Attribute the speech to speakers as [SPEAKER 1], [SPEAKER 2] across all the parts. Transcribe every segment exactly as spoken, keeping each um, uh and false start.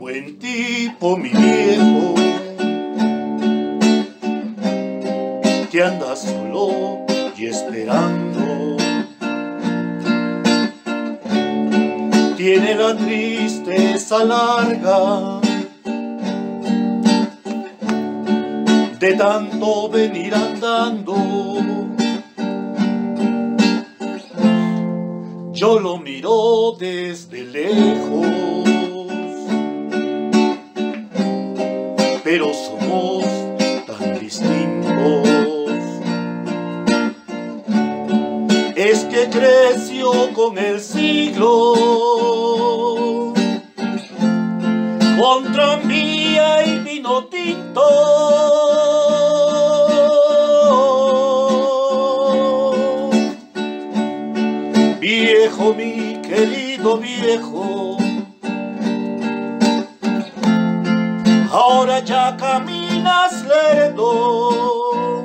[SPEAKER 1] buen tipo, mi viejo, que anda solo y esperando. Tiene la tristeza larga de tanto venir andando. Yo lo miro desde lejos, pero somos tan distintos. Es que creció con el siglo, con tranvía y vino tinto. Viejo, mi querido viejo, ahora ya caminas lerdo,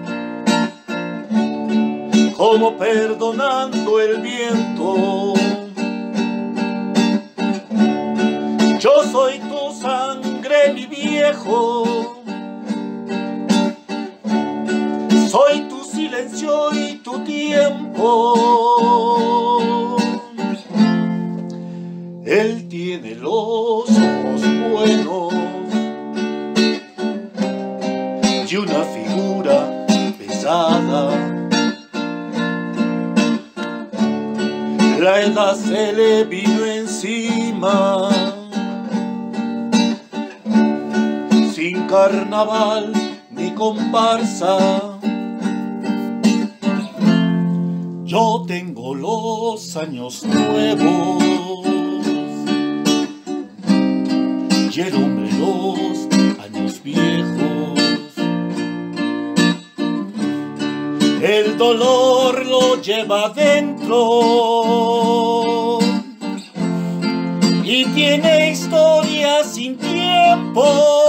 [SPEAKER 1] como perdonando el viento. Yo soy tu sangre, mi viejo, soy tu silencio y tu tiempo. Él tiene los ojos buenos y una figura pesada. La edad se le vino encima, sin carnaval ni comparsa. Yo tengo los años nuevos y el hombre los años viejos. El dolor lo lleva dentro y tiene historia sin tiempo.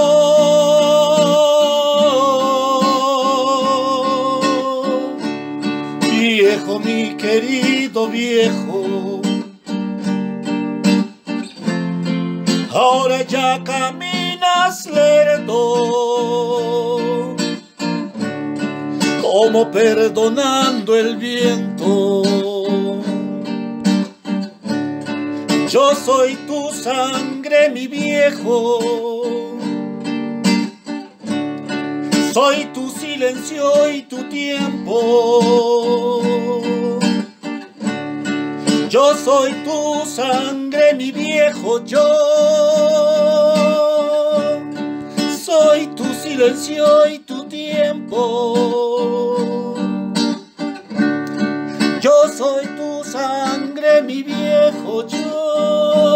[SPEAKER 1] Viejo, mi querido viejo, ahora ya caminas lerdo, como perdonando el viento. Yo soy tu sangre, mi viejo, soy tu silencio y tu tiempo. Yo soy tu sangre, mi viejo, yo soy tu silencio y tu tiempo. Yo soy tu sangre, mi viejo,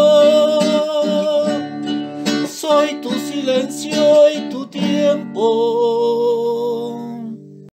[SPEAKER 1] yo soy tu silencio y tu tiempo.